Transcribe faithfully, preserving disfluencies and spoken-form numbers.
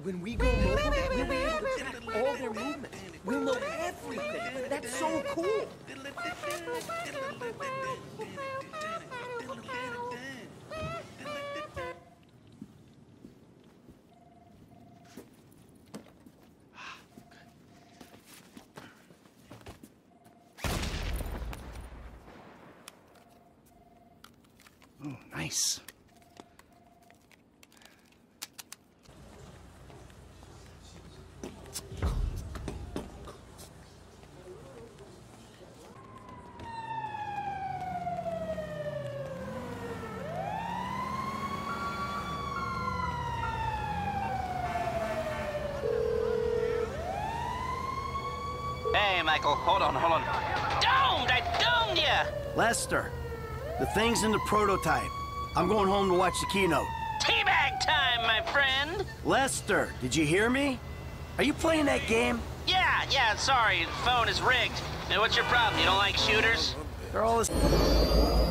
When we go mobile, we'll be able to track all their movements. We'll know everything. That's so cool. Oh, nice. Hey, Michael, hold on, hold on. Domed! I domed ya! Lester, the thing's in the prototype. I'm going home to watch the keynote. Teabag time, my friend! Lester, did you hear me? Are you playing that game? Yeah, yeah, sorry, the phone is rigged. Now, what's your problem? You don't like shooters? They're all this...